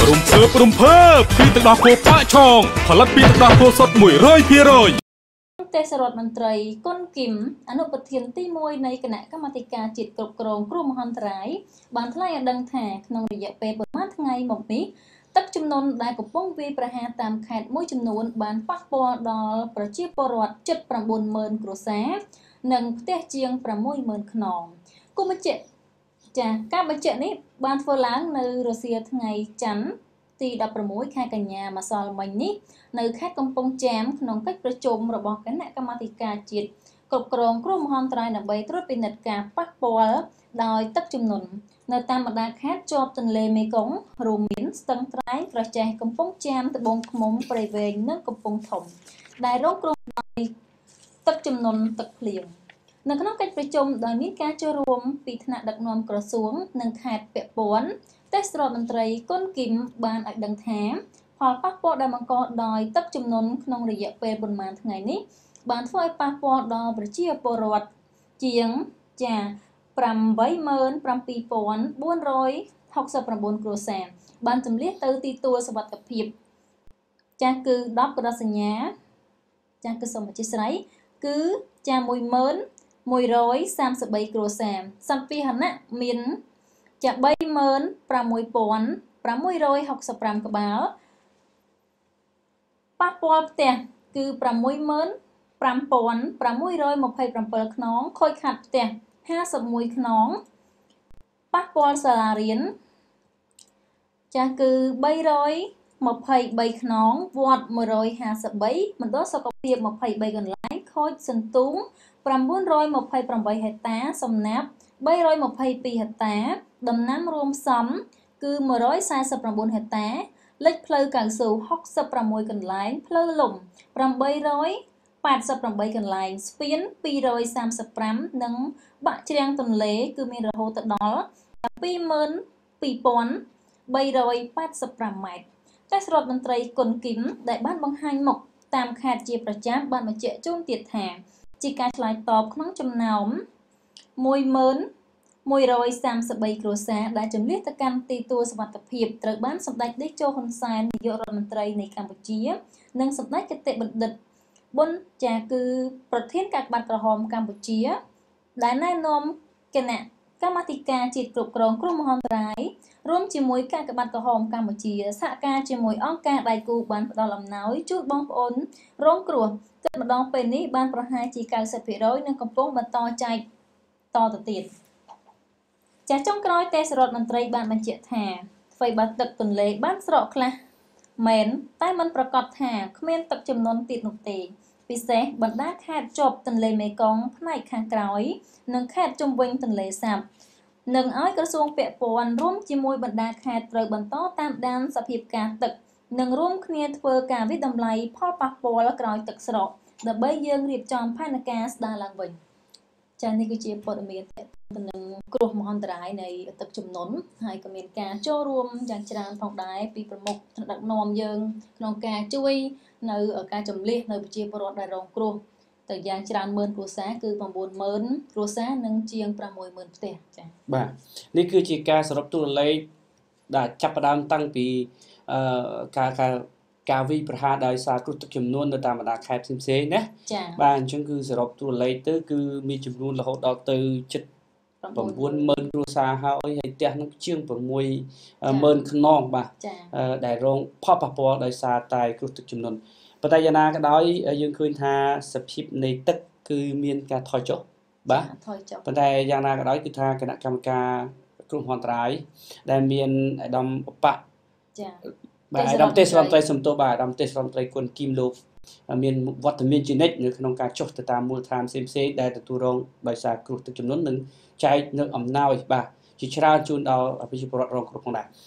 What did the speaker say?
ព្រំភើបពីទឹកដោះគោប៉ាក់ឆងផលិតពីទឹកដោះគោសុទ្ធ 100% ទេសរដ្ឋមន្ត្រីគុនគឹមអនុប្រធានទី1នៃគណៈកម្មាធិការជាតិគ្រប់គ្រងគ្រោះមហន្តរាយបានថ្លែងឲ្យដឹងថាក្នុងរយៈពេលប្រមាណថ្ងៃមកនេះទឹកជំនន់ដែលកំពុងវាយប្រហារតាមខេត្តមួយចំនួនបានប៉ះពាល់ដល់ប្រជាពលរដ្ឋជិត 90000 គ្រួសារនិងផ្ទះជាង 60000 ខ្នងគុំបញ្ជាក់ការបញ្ជាក់នេះបានធ្វើឡើងនៅរសៀលថ្ងៃច័ន្ទទី16ខែកញ្ញាម្សិលមិញនេះនៅខេត្តកំពង់ចាមក្នុងកិច្ចប្រជុំរបស់គណៈកម្មាធិការជាតិគ្រប់គ្រងគ្រោះមហន្តរាយដើម្បីត្រួតពិនិត្យការប៉ះពាល់ដោយទឹកជំនន់នៅតាមបណ្ដាខេត្តជាប់ទន្លេមេគង្គរួមមានស្ទឹងត្រែងក្រចេះកំពង់ចាមត្បូងឃ្មុំព្រៃវែងនិងកំពង់ធំដែលរងគ្រោះដោយទឹកជំនន់ទឹកភ្លៀងនៅក្នុងកិច្ចប្រជុំដោយមានការចូលរួមពីថ្នាក់ដឹកនាំក្រសួងនិងខេត្តពាក់ព័ន្ធទេសរដ្ឋមន្ត្រីគុនគឹមបានឲ្យដឹងថាផលប៉ះពាល់ដែលបង្កដោយទឹកជំនន់ក្នុងរយៈពេលប៉ុន្មានថ្ងៃនេះបានធ្វើឲ្យប៉ះពាល់ដល់ប្រជាពលរដ្ឋជាង87469 គ្រួសារបានជម្លៀសទៅទីទួលសុវត្ថិភាពគឺ10កដសញ្ញាគឺសូមអធិស្ឋានគឺ11133 គ្រួសារសត្វពាហនៈមាន36665 ក្បាលប៉ះពាល់ផ្ទះគឺ65627 ខ្នងខូចខាតផ្ទះ51ខ្នងប៉ះពាល់សាលារៀនគឺ323ខ្នងវត្ត153មណ្ឌលសុខភាព23កន្លែងខូចសន្ទូង928ហិកតាសំណាប322ហិកតាដំណាំរួមផ្សំគឺ149ហិកតាលេខផ្លូវកៅស៊ូ66កន្លែងផ្លូវលំ888កន្លែងស្ពាន235និងបាក់ច្រាំងទន្លេគឺមានរហូតដល់22385 ម៉ែត្រទេសរដ្ឋមន្ត្រីគុនគឹមដែលបានបង្ហាញមុខតាមខេត្តជាប្រចាំបានបញ្ជាក់ជូនទៀតថាជាការឆ្លើយតបក្នុងចំណោម11133គ្រួសារដែលជម្លៀសទៅកាន់ទីទួលសុវត្ថិភាពត្រូវបានសម្ដេចតេជោហ៊ុនសែននាយករដ្ឋមន្ត្រីនៃកម្ពុជានិងសម្ដេចគតិបណ្ឌិតប៊ុនគឺប្រធានកាកបាទក្រហមកម្ពុជាដែលណែនាំគណៈកម្មាធិការជាតិគ្រប់គ្រងគ្រោះមហន្តរាយរួមជាមួយកាកបាទក្រហមកម្ពុជាសហការជាមួយអង្គការដៃគូបានផ្ដល់អំណោយជូនបងប្អូនរងគ្រោះគិតម្ដងពេលនេះបានប្រហែលជា 90% និងកំពុងបន្តចែកតទៅទៀតចុងក្រោយទេសរដ្ឋមន្ត្រីបានបញ្ជាក់ថាអ្វីបើទឹកទន្លេបានស្រកខ្លះមែនតែមិនប្រកាសថាគ្មានទឹកជំនន់ទៀតនោះទេពិសេសបណ្ដាខេត្តជាប់ទន្លេមេគង្គផ្នែកខាងក្រោយនិងខេត្តជុំវិញទន្លេសាបនឹងឲ្យក្រសួងពាក់ព័ន្ធរួមជាមួយបណ្ដាខេត្តត្រូវបន្តតាមដានសភាពការទឹកនិងរួមគ្នាធ្វើការវិតម្លៃផលប៉ះពាល់ក្រោយទឹកស្រកដើម្បីយើងរៀបចំផែនការស្ដារឡើងវិញចា៎នេះគឺជាព័ត៌មានទៅនឹងគ្រោះមហន្តរាយនៃទឹកជំនន់ហើយក៏មានការចូលរួមយ៉ាងច្រើនផងដែរពីប្រមុខថ្នាក់ដឹកនាំយើងក្នុងការជួយនៅការជម្លៀសនៅប្រជាពលរដ្ឋដែលរងគ្រោះទៅយ៉ាងច្រើនម៉ឺនគ្រួសារគឺ90000គ្រួសារនិងជាង60000ផ្ទះចា៎បាទនេះគឺជាការសរុបតួលេខដែលចាប់ផ្ដើមតាំងពីការវិប្រហារដោយសារគ្រោះទឹកជំនន់នៅតាមបណ្ដាខេត្តផ្សេងៗណាចា៎បាទអញ្ចឹងគឺសរុបតួលេខទៅគឺមានចំនួនរហូតដល់ទៅជិត90000គ្រួសារហើយផ្ទះនោះជាង60000ខ្នងបាទដែលរងផលប៉ះពាល់ដោយសារតែគ្រោះទឹកជំនន់ប៉ុន្តែយ៉ាងណាក៏ដោយយើងឃើញថាសភាពនៃទឹកគឺមានការថយចុះបាទថយចុះប៉ុន្តែយ៉ាងណាក៏ដោយគឺថាគណៈកម្មការគ្រោះមហន្តរាយដែលមានអាដាមបបៈចា៎បាទអាដាមទេសរដ្ឋមន្ត្រីសំទោសបាទអាដាមទេសរដ្ឋមន្ត្រីគុនគឹមលោកមានវត្តមានជានិច្ចនៅក្នុងការចុះទៅតាមមូលដ្ឋានផ្សេងៗដែលទទួលរងដោយសារគ្រោះទឹកជំនន់និងចែកនៅអំណោយបាទជាច្រើនជូនដល់ប្រជាពលរដ្ឋរងគ្រោះផងដែរ